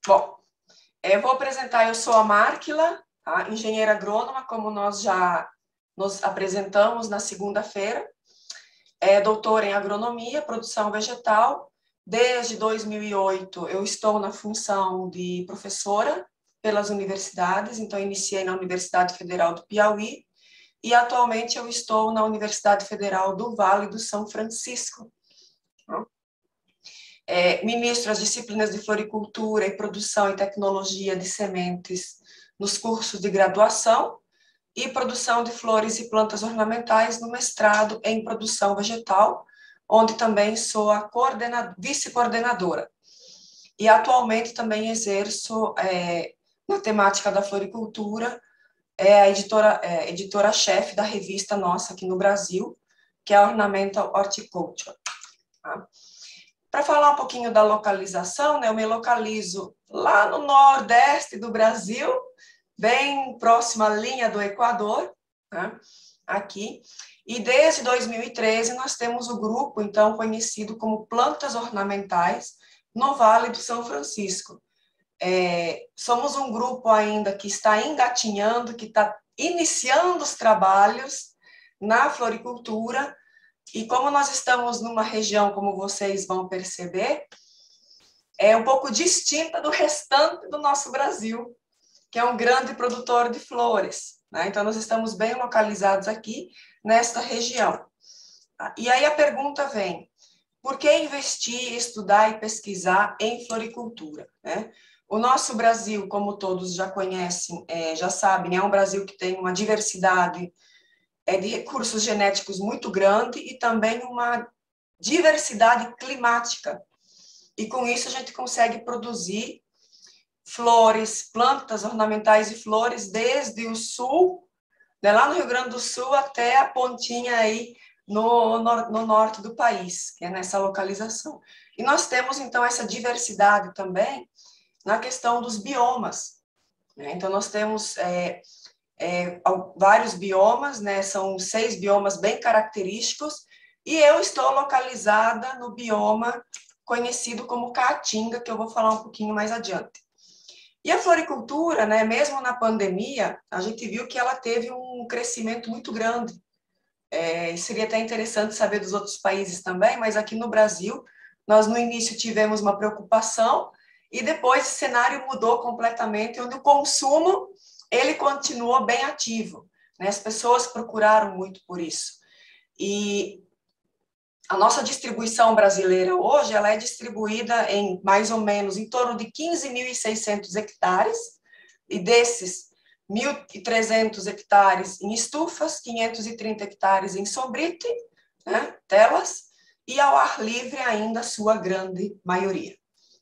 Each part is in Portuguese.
Bom, eu vou apresentar, eu sou a Márquila, tá? Engenheira agrônoma, como nós já nos apresentamos na segunda-feira, doutora em agronomia, produção vegetal. Desde 2008 eu estou na função de professora pelas universidades, então iniciei na Universidade Federal do Piauí e atualmente eu estou na Universidade Federal do Vale do São Francisco. Ministro as disciplinas de floricultura e produção e tecnologia de sementes nos cursos de graduação e produção de flores e plantas ornamentais no mestrado em produção vegetal, onde também sou a vice-coordenadora. E atualmente também exerço na temática da floricultura, a editora-chefe da revista nossa aqui no Brasil, que é a Ornamental Horticulture. Tá? Para falar um pouquinho da localização, né, eu me localizo lá no nordeste do Brasil, bem próximo à linha do Equador, né, aqui. E desde 2013 nós temos o grupo, então, conhecido como Plantas Ornamentais no Vale do São Francisco. Somos um grupo ainda que está engatinhando, que está iniciando os trabalhos na floricultura. E como nós estamos numa região, como vocês vão perceber, é um pouco distinta do restante do nosso Brasil, que é um grande produtor de flores, né? Então, nós estamos bem localizados aqui, nesta região. E aí a pergunta vem, por que investir, estudar e pesquisar em floricultura, né? O nosso Brasil, como todos já conhecem, já sabem, é um Brasil que tem uma diversidade de recursos genéticos muito grande e também uma diversidade climática. E com isso a gente consegue produzir flores, plantas ornamentais e flores desde o sul, né, lá no Rio Grande do Sul, até a pontinha aí no norte do país, que é nessa localização. E nós temos, então, essa diversidade também na questão dos biomas, né? Então, nós temos vários biomas, né? São 6 biomas bem característicos, e eu estou localizada no bioma conhecido como Caatinga, que eu vou falar um pouquinho mais adiante. E a floricultura, né, mesmo na pandemia, a gente viu que ela teve um crescimento muito grande. Seria até interessante saber dos outros países também, mas aqui no Brasil, nós no início tivemos uma preocupação, e depois o cenário mudou completamente, onde o consumo ele continuou bem ativo, né? As pessoas procuraram muito por isso. E a nossa distribuição brasileira hoje, ela é distribuída em mais ou menos em torno de 15.600 hectares, e desses 1.300 hectares em estufas, 530 hectares em sombrite, né, telas, e ao ar livre ainda a sua grande maioria.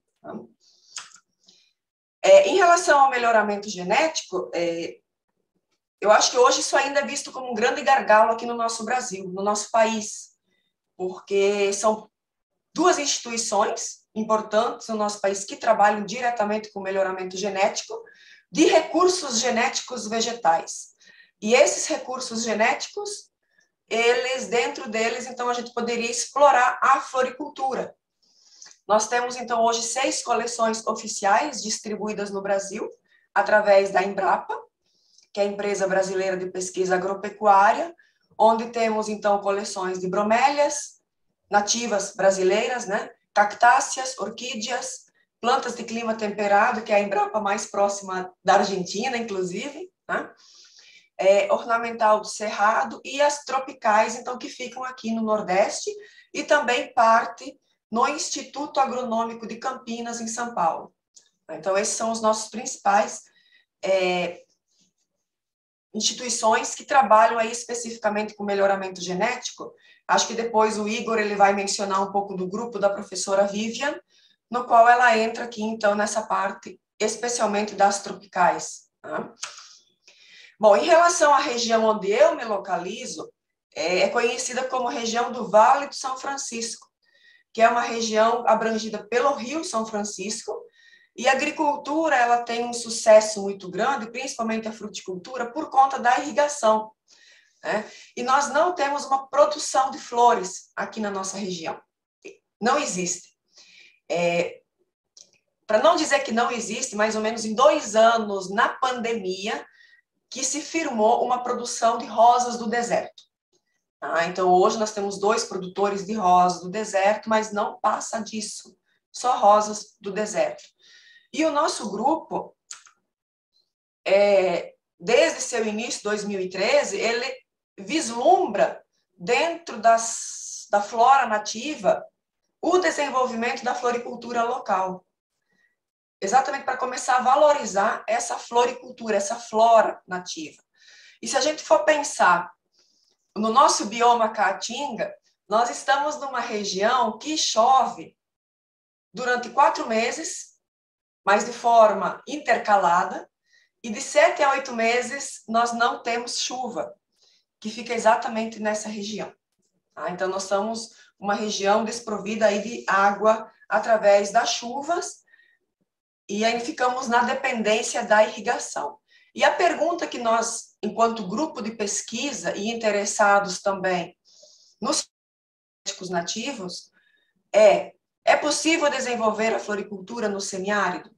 Em relação ao melhoramento genético, eu acho que hoje isso ainda é visto como um grande gargalo aqui no nosso Brasil, no nosso país, porque são 2 instituições importantes no nosso país que trabalham diretamente com melhoramento genético de recursos genéticos vegetais. E esses recursos genéticos, dentro deles, então, a gente poderia explorar a floricultura. Nós temos, então, hoje 6 coleções oficiais distribuídas no Brasil, através da Embrapa, que é a Empresa Brasileira de Pesquisa Agropecuária, onde temos, então, coleções de bromélias nativas brasileiras, né? Cactáceas, orquídeas, plantas de clima temperado, que é a Embrapa mais próxima da Argentina, inclusive, né? Ornamental do Cerrado, e as tropicais, então, que ficam aqui no Nordeste, e também parte no Instituto Agronômico de Campinas, em São Paulo. Então, esses são os nossos principais instituições que trabalham aí especificamente com melhoramento genético. Acho que depois o Igor ele vai mencionar um pouco do grupo da professora Vivian, no qual ela entra aqui, então, nessa parte, especialmente das tropicais. Tá? Bom, em relação à região onde eu me localizo, é conhecida como região do Vale do São Francisco, que é uma região abrangida pelo Rio São Francisco, e a agricultura ela tem um sucesso muito grande, principalmente a fruticultura, por conta da irrigação, né? E nós não temos uma produção de flores aqui na nossa região. Não existe. para não dizer que não existe, mais ou menos em 2 anos, na pandemia, que se firmou uma produção de rosas do deserto. Então, hoje nós temos 2 produtores de rosas do deserto, mas não passa disso, só rosas do deserto. E o nosso grupo, desde seu início, 2013, ele vislumbra, dentro da flora nativa, o desenvolvimento da floricultura local. Exatamente para começar a valorizar essa floricultura, essa flora nativa. E se a gente for pensar no nosso bioma Caatinga, nós estamos numa região que chove durante 4 meses, mas de forma intercalada, e de 7 a 8 meses nós não temos chuva, que fica exatamente nessa região. Então, nós somos uma região desprovida aí de água através das chuvas, e aí ficamos na dependência da irrigação. E a pergunta que nós, enquanto grupo de pesquisa e interessados também nos genéticos nativos, é possível desenvolver a floricultura no semiárido?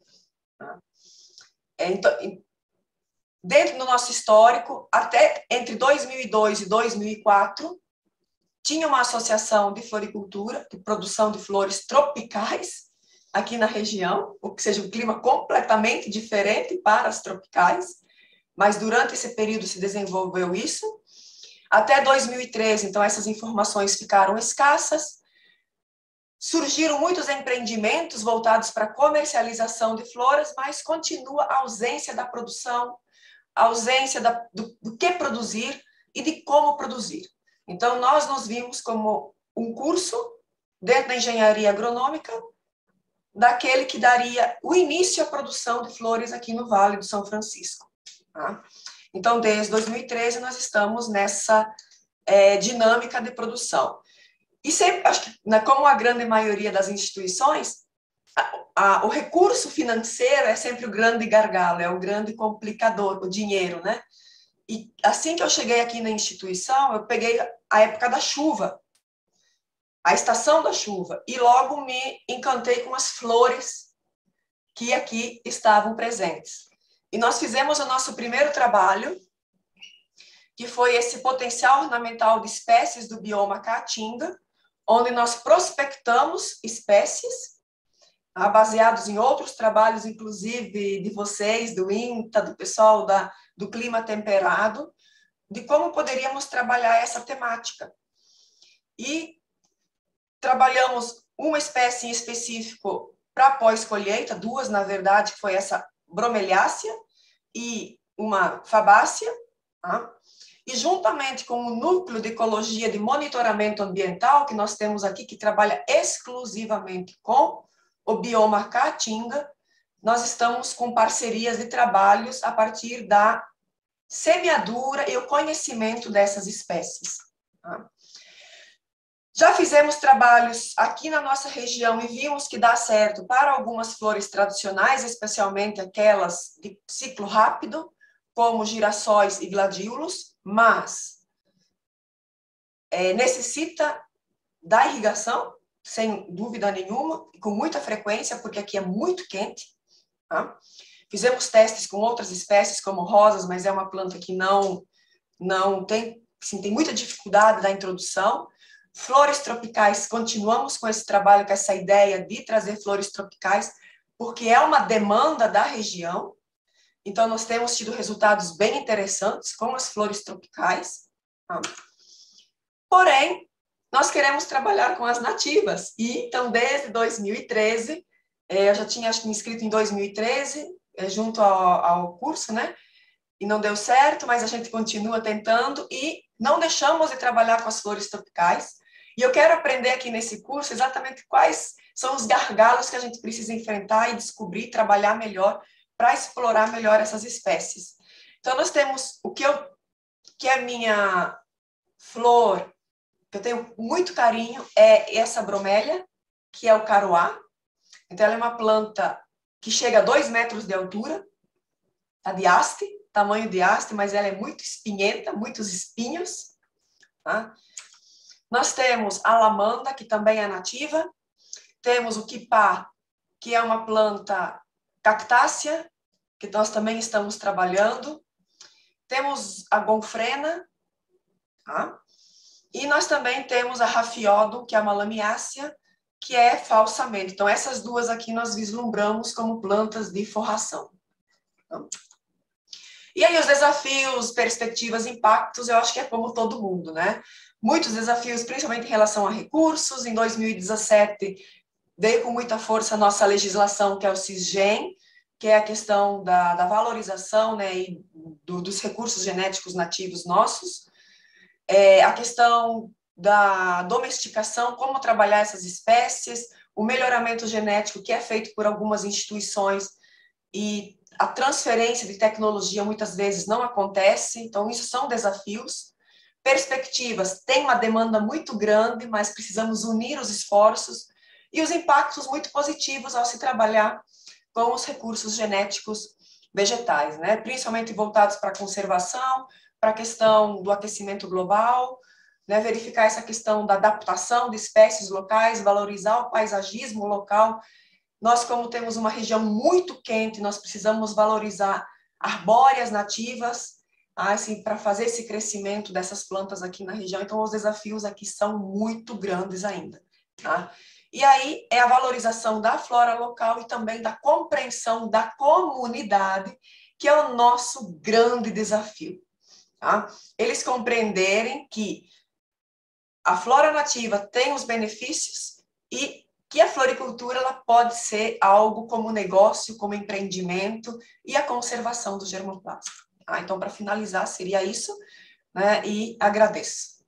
Então, dentro do nosso histórico, até entre 2002 e 2004, tinha uma associação de floricultura, de produção de flores tropicais, aqui na região, ou seja, um clima completamente diferente para as tropicais, mas durante esse período se desenvolveu isso. Até 2013, então, essas informações ficaram escassas. Surgiram muitos empreendimentos voltados para a comercialização de flores, mas continua a ausência da produção, a ausência do que produzir e de como produzir. Então, nós nos vimos como um curso dentro da engenharia agronômica, daquele que daria o início à produção de flores aqui no Vale do São Francisco. Então, desde 2013, nós estamos nessa dinâmica de produção. E sempre, acho que, como a grande maioria das instituições, o recurso financeiro é sempre o grande gargalo, é o grande complicador, o dinheiro, né? E assim que eu cheguei aqui na instituição, eu peguei a época da chuva, a estação da chuva, e logo me encantei com as flores que aqui estavam presentes. E nós fizemos o nosso primeiro trabalho, que foi esse potencial ornamental de espécies do bioma Caatinga, onde nós prospectamos espécies, baseados em outros trabalhos, inclusive de vocês, do INTA, do pessoal do clima temperado, de como poderíamos trabalhar essa temática. E trabalhamos uma espécie em específico para pós-colheita, 2, na verdade, que foi essa bromeliácea e uma fabácea, e juntamente com o núcleo de ecologia de monitoramento ambiental, que nós temos aqui, que trabalha exclusivamente com o bioma Caatinga, nós estamos com parcerias de trabalhos a partir da semeadura e o conhecimento dessas espécies. Já fizemos trabalhos aqui na nossa região e vimos que dá certo para algumas flores tradicionais, especialmente aquelas de ciclo rápido, como girassóis e gladiolos, mas necessita da irrigação, sem dúvida nenhuma, com muita frequência, porque aqui é muito quente. Fizemos testes com outras espécies, como rosas, mas é uma planta que não tem, assim, tem muita dificuldade da introdução. Flores tropicais, continuamos com esse trabalho, com essa ideia de trazer flores tropicais, porque é uma demanda da região. Então, nós temos tido resultados bem interessantes com as flores tropicais. Porém, nós queremos trabalhar com as nativas. E, então, desde 2013, eu já tinha, acho que, me inscrito em 2013, junto ao curso, né? E não deu certo, mas a gente continua tentando e não deixamos de trabalhar com as flores tropicais. E eu quero aprender aqui nesse curso exatamente quais são os gargalos que a gente precisa enfrentar e descobrir, trabalhar melhor para explorar melhor essas espécies. Então, nós temos o que é minha flor, que eu tenho muito carinho, é essa bromélia, que é o caroá. Então, ela é uma planta que chega a 2 metros de altura, tá, de haste, tamanho de haste, mas ela é muito espinhenta, muitos espinhos. Tá? Nós temos a lamanda, que também é nativa. Temos o quipá, que é uma planta cactácea, que nós também estamos trabalhando. Temos a gonfrena, tá? E nós também temos a rafiodo, que é uma lamiácea, que é falsamento. Então, essas duas aqui nós vislumbramos como plantas de forração. E aí, os desafios, perspectivas, impactos, eu acho que é como todo mundo, né? Muitos desafios, principalmente em relação a recursos. Em 2017, veio com muita força a nossa legislação, que é o Cisgen, que é a questão da valorização, né, e dos recursos genéticos nativos nossos. A questão da domesticação, como trabalhar essas espécies, o melhoramento genético que é feito por algumas instituições e a transferência de tecnologia muitas vezes não acontece, então isso são desafios. Perspectivas, tem uma demanda muito grande, mas precisamos unir os esforços e os impactos muito positivos ao se trabalhar com os recursos genéticos vegetais, né? Principalmente voltados para a conservação, para a questão do aquecimento global, né? Verificar essa questão da adaptação de espécies locais, valorizar o paisagismo local. Nós, como temos uma região muito quente, nós precisamos valorizar arbóreas nativas, assim, para fazer esse crescimento dessas plantas aqui na região. Então, os desafios aqui são muito grandes ainda, tá? E aí é a valorização da flora local e também da compreensão da comunidade, que é o nosso grande desafio, tá? Eles compreenderem que a flora nativa tem os benefícios e que a floricultura ela pode ser algo como negócio, como empreendimento e a conservação do germoplasma. Então, para finalizar, seria isso, né? E agradeço.